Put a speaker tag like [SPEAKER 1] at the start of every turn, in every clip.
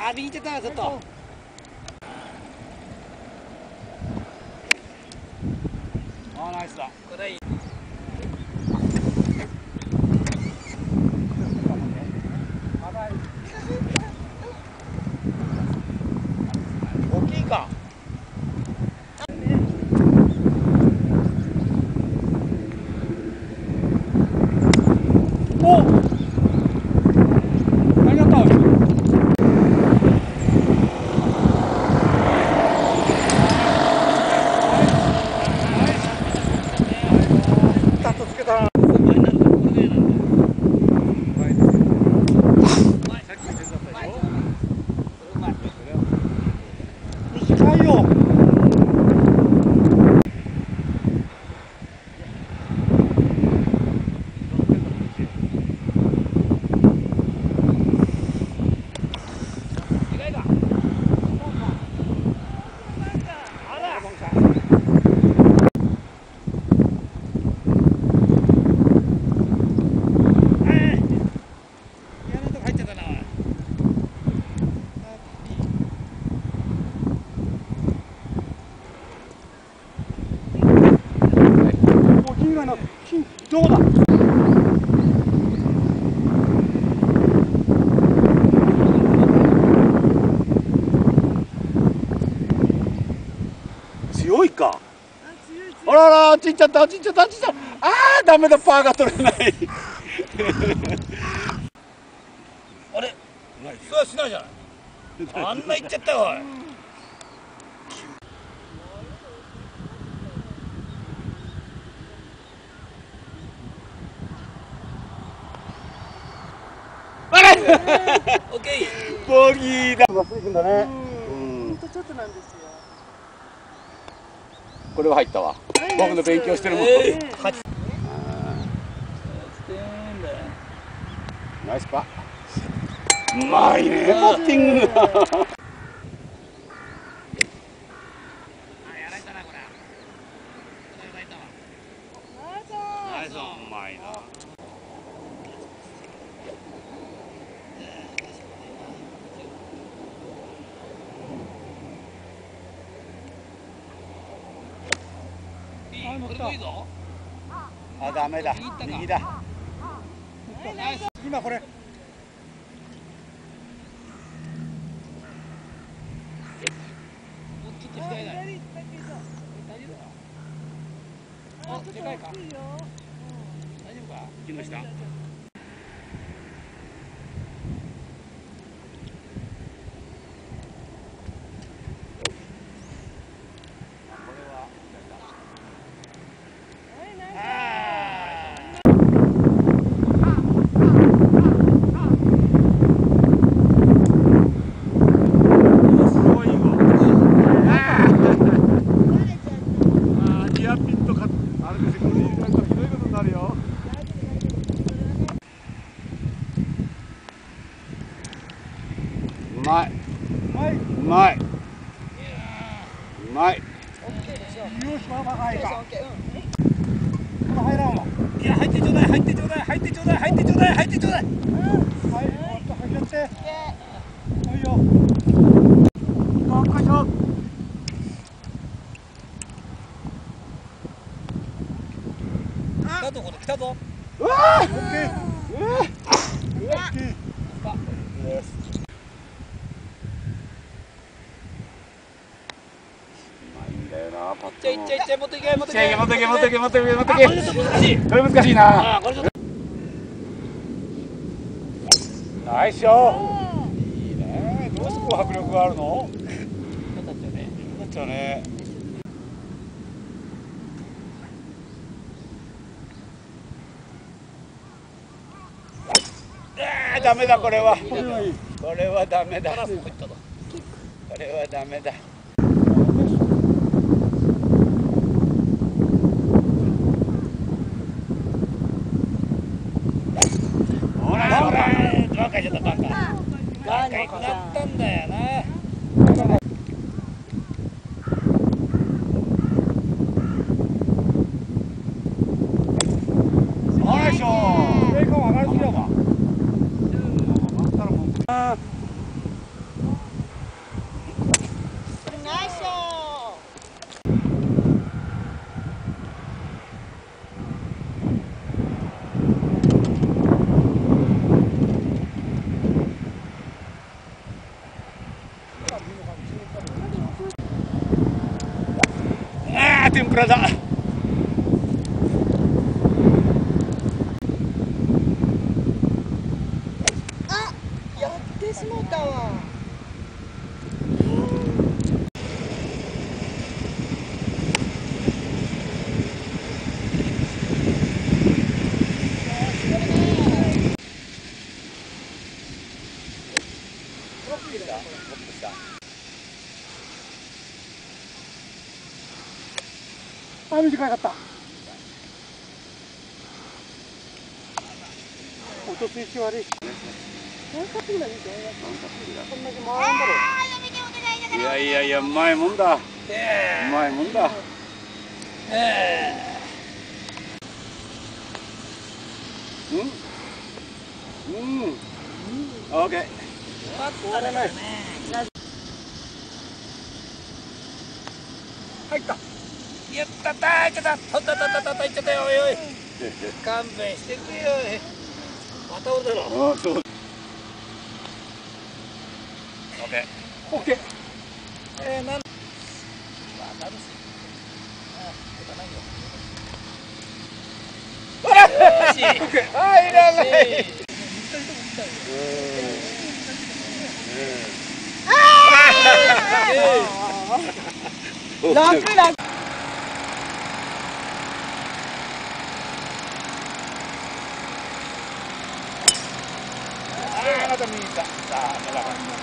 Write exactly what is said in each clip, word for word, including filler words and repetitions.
[SPEAKER 1] あ、右行っちゃった、ちょっと。あ、ナイスだ。これいい。大きいか。お。ありがとう。どうだ。強いか。あらら、あっち行っちゃった、あっち行っちゃった、あっち行っちゃった。ああ、ダメだ、パーが取れない。あれ、そうはしないじゃない。あんな行っちゃったよ、おい。オッケー。ボギーだ。まっすぐ行くんだね。うん。ほんとちょっとなんですよ。これは入ったわ。僕の勉強してるもん。ナイスパ。うまいね、パッティングが。うまいな。あ、ダメだ。右だ。今これ。あ、でかいか。大丈夫か。木の下。うまい。うまい。うまい。よし、まあまあ入か。入らんわ。いや、入ってちょうだい、入ってちょうだい、入ってちょうだい、入ってちょうだい、入ってちょうだい。はい、もっと入っちゃって。はいよ。よっこいしょ。来たぞ、これ来たぞ。うわー。オッケー。うわー。オッケー。よし。いっちゃいっちゃいっちゃい、持っていけ持っていけ持っていけ持っていけ持っていけ持っていけ。難しい。これ難しいな。ナイスショー。いいね。どうしてこう迫力があるの？よかったね。よかったね。ああ、ダメだこれは。これはダメだ。これはダメだ。バカじゃったバカ。バカになったんだよな。よいしょ。ベーコン上がりすぎやわ。上がったらもう。 ああ、天ぷらだ。
[SPEAKER 2] あ、やってしもたわ。
[SPEAKER 1] あ、短かった。落とす位置悪い。何カップぐらい見て。こんだけ回るんだろう。いやいやいや、うまいもんだ。うまいもんだ。うん。うん。オッケー。終わらない。入った。やったったー、いっちゃった、とったったったったいっちゃったよ、おいおい。勘弁してくれよ。また俺だろ。ああ、そう。オッケー。オッケー。えー、なん。わかるし。ああ、これないよ。あら。よし。オッケー。ああ、いらない。うん。楽楽。また見に行った。さあ、まだ。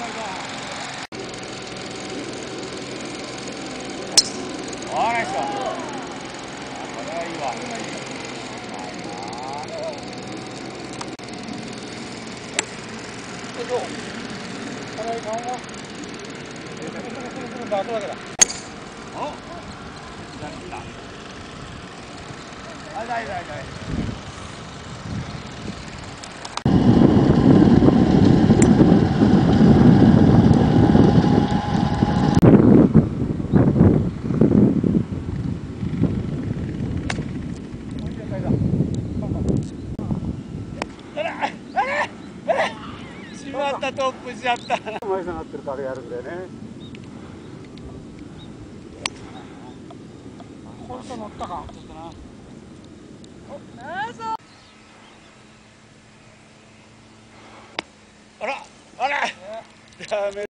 [SPEAKER 1] あら、いいっすよ。これはいいわ。え、どう？これいいかも。え、これこれこれこれバートだけだ。お。左だ。あ、だいだいだい。またトップしちゃった。前下がってるからやるんだよね。これと乗ったか。ちょっとな。お、ナイス。あら、あら。ダメ。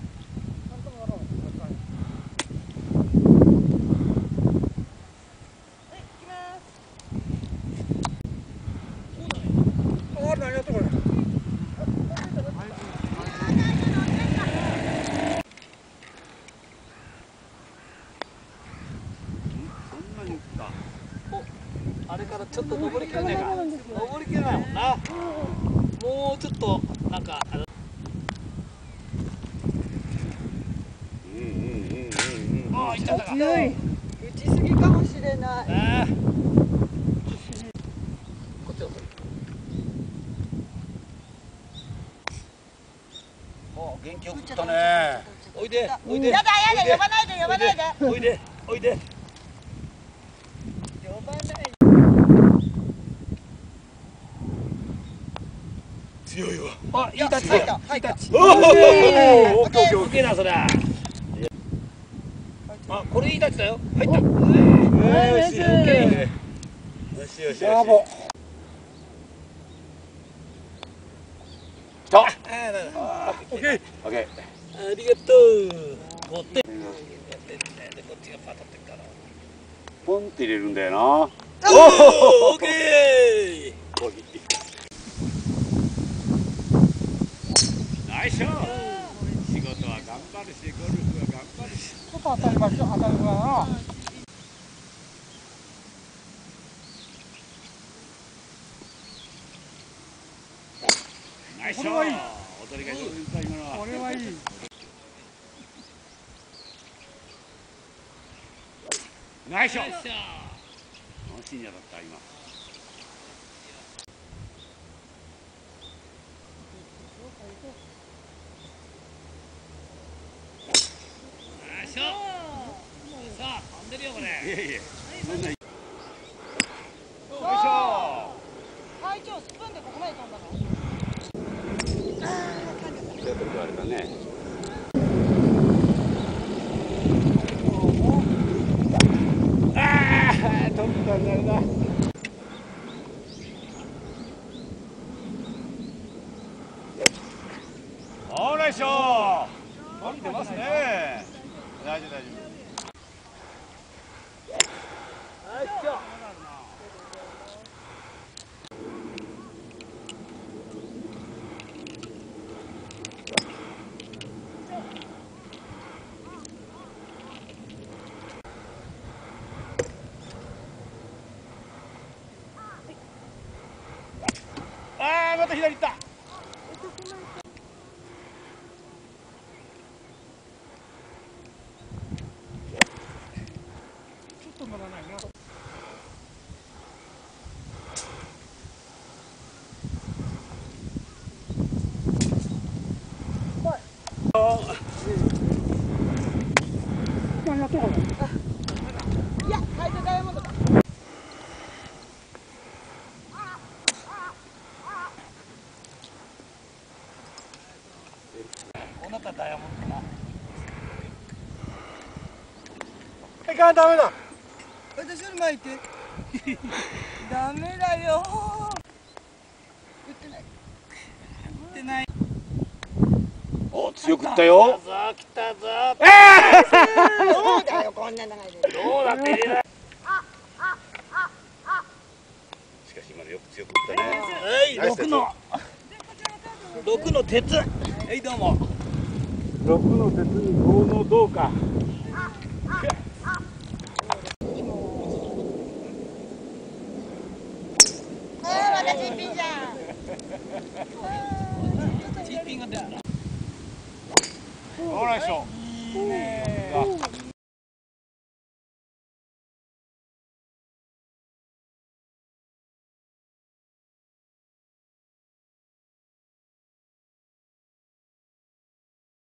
[SPEAKER 1] あれからちょっと登りきれないか。登りきれないもんな。もうちょっとなんか。うんうんうんうんうん。ああ、いっちゃったか。
[SPEAKER 2] 強い。打ちすぎかもしれない。
[SPEAKER 1] ああ。こっちを取る。お、元気よくったね。おいで、おいで。
[SPEAKER 2] やだやだ、呼ばないで呼ばないで。
[SPEAKER 1] おいで、おいで。
[SPEAKER 2] 呼ばない。
[SPEAKER 1] 強いわ。あ、いいタッチ
[SPEAKER 2] 入った、入った。
[SPEAKER 1] おお、オッケーオッケーだそれ。あ、これいいタッチだよ。入った。よし、オッケー。よしよし。ブラボー。来た。オッケー。オッケー。ありがとう。持って。こっちがパタってから。ポンって入れるんだよな。おお、オッケー。ナイスショット。仕事は頑張るし、ゴルフは頑張るし。ちょっと当たりましょう、当たりまな。ナイスショット。踊りが上手だ今のは。これはいい。ナイスショット。楽しいんやだった今。ナイスショット。さあ飛んでるよこれ。いやいや。そんな。よいしょ。
[SPEAKER 2] 会長スプーンでここまで飛んだの。
[SPEAKER 1] ちょっと言われたね。 だなるな。おーナイスショー。飛んでますね。大丈夫大丈夫。ああ、また左行った。ちょっと乗らないな。何やってるかな。
[SPEAKER 2] いや、海上ダイヤモンドだ。
[SPEAKER 1] こうなったらダイヤモンドかな。いかん、ダメだ。
[SPEAKER 2] 私より前行って。ダメだよ。言ってない。言ってない。
[SPEAKER 1] お、強く打ったよ。
[SPEAKER 3] 来たぞ。
[SPEAKER 1] ええ。
[SPEAKER 2] そうだよ、こんな長いで。
[SPEAKER 3] どうだって入れない。
[SPEAKER 1] しかし今のよく強く打ったね。
[SPEAKER 3] はい、六の。六の鉄。はい、どうも。
[SPEAKER 1] 六の鉄に五の銅か。
[SPEAKER 2] ああ、またチッピンじゃん。
[SPEAKER 3] チッピンが出た。
[SPEAKER 1] オーライショー。いいね。